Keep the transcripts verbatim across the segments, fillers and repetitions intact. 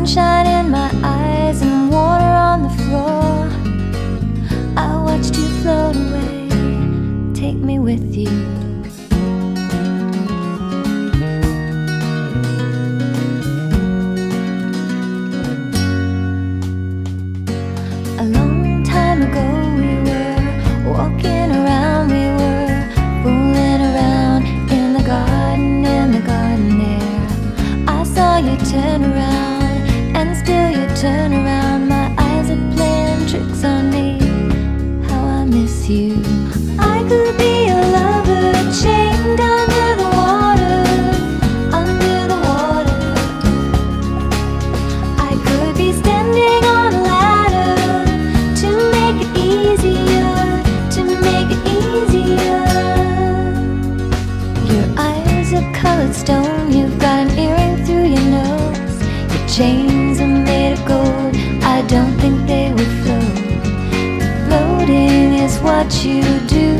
sunshine in my eyes and water on the floor. I watched you float away, take me with you. A long time ago we were walking around, we were fooling around in the garden, in the garden there. I saw you turn around, and still you turn around. My eyes are playing tricks on me, how I miss you. I could be a lover chained under the water, under the water. I could be standing on a ladder to make it easier, to make it easier. Your eyes are colored stone, you've got an earring through your nose. Your chains are made of gold, I don't think they would float. Floating is what you do.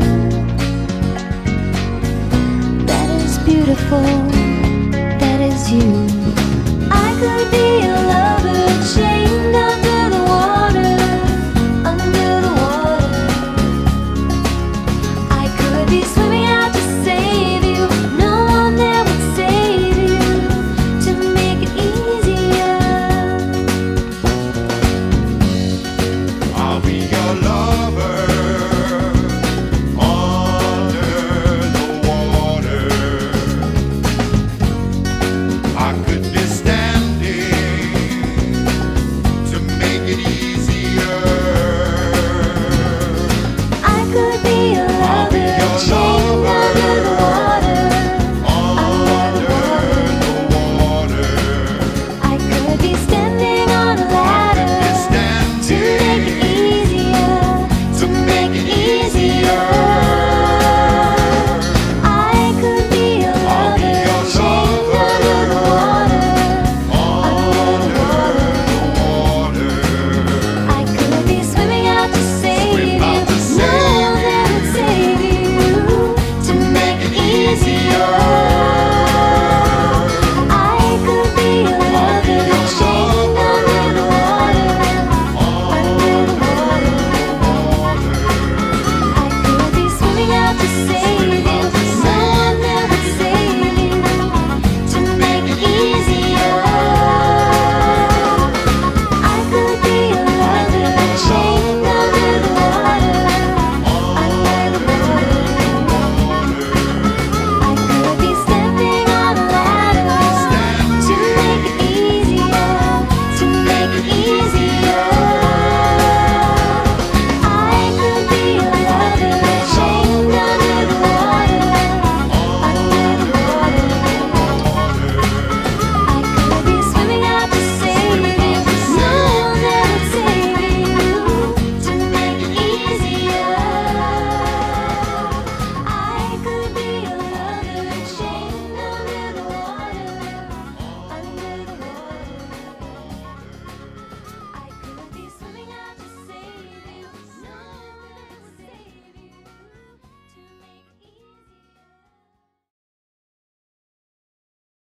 That is beautiful, that is you. I could be a lover chained under the water, under the water. I could be swimming out to save you, no one there would save you, to make it easier. I'll be your lover under the water. I could